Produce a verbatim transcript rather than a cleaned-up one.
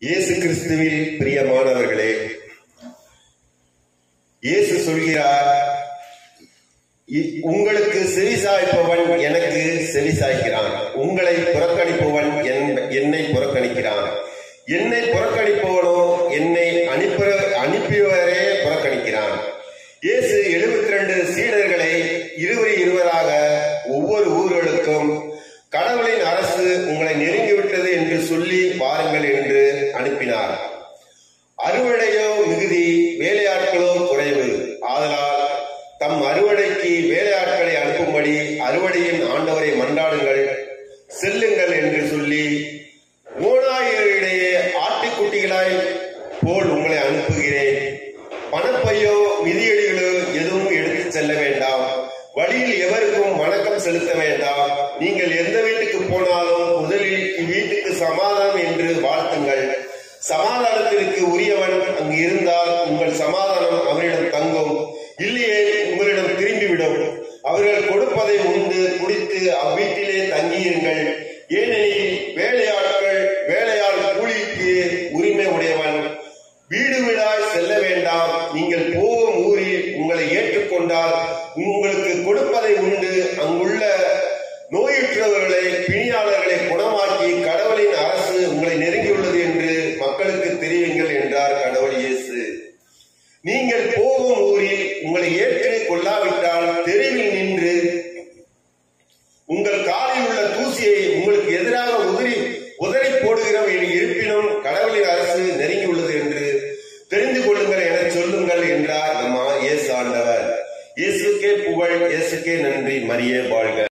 இயேசு கிறிஸ்துவில் பிரியமானவர்களே, இயேசு சொல்கிறார், உங்களுக்கு செவிசாய்ப்பவன் எனக்கு செவிசாய்க்கிறான், உங்களை புறக்கணிப்பவன் என்னை புறக்கணிக்கிறான், என்னை புறக்கணிப்பவனோ என்னை அனுப்ப அனுப்பியவரே புறக்கணிக்கிறான். இயேசு எழுபத்தி ரெண்டு சீடர்களை இருவர் இருவராக ஒவ்வொரு ஊர்களுக்கும் கடவுளின் அரசு உங்களை நெருங்கிவிட்டது என்று சொல்லி வாருங்கள் என்று அனுப்பினார். அறுவடையோ மிகுதி, வேலையாட்களோ குறைவு. ஆதலால் தம் அறுவடைக்கு வேலையாட்களை அனுப்பும்படி அறுவடையின் ஆண்டவரை மன்றாடுங்கள், செல்லுங்கள் என்று சொல்லி ஓநாயிடையே ஆட்டுக்குட்டிகளாய் போல் உங்களை அனுப்புகிறேன். பணப்பையோ மிதியடிகளோ எதுவும் எடுத்து செல்ல வேண்டாம். வழியில் எவருக்கும் வணக்கம் செலுத்த வேண்டாம். நீங்கள் எந்த வீட்டுக்கு போனாலும் முதலில் இவ்வீட்டுக்கு சமாதானம் என்று வாழ்த்துங்கள். சமாதானத்திற்கு உரியவன் அங்கு இருந்தால் உங்கள் சமாதானம் அவரிடம் தங்கும், இல்லையே உங்களிடம் திரும்பிவிடும். அவர்கள் கொடுப்பதை உண்டு குடித்து அவ்வீட்டிலே தங்கியிருங்கள். ஏனெனில் வேலையாட்கள் வேலையாள் கூலிக்கு உரிமை உடையவன். வீடு வீடாய் செல்ல வேண்டாம். நீங்கள் போகும் ஊரில் உங்களை ஏற்றுக்கொண்டால் உங்களுக்கு கொடுப்பதை உண்டு அங்குள்ள நோயுற்றவர்களை பிணியாளர்களை குணமாக்கி கடவுளின் அரசு உங்களை நெருங்கியுள்ளது என்று மக்களுக்கு தெரிவிங்கள் என்றார் கடவுள் இயேசு. நீங்கள் போகும் ஊரில் உங்களை ஏற்று கொள்ளாவிட்டால் தெருவில் நின்று உங்கள் காலில் உள்ள தூசியை உங்களுக்கு எதிராக உதிரி உதறி போடுகிறோம். இருப்பினும் கடவுளின் அரசு நெருங்கியுள்ளது என்று தெரிந்து கொள்ளுங்கள் என சொல்லுங்கள் என்றார் நம்ம இயேசு ஆண்டவர். இயேசுக்கே புகழ், இயேசுக்கே நன்றி. மரியே வாழ்க.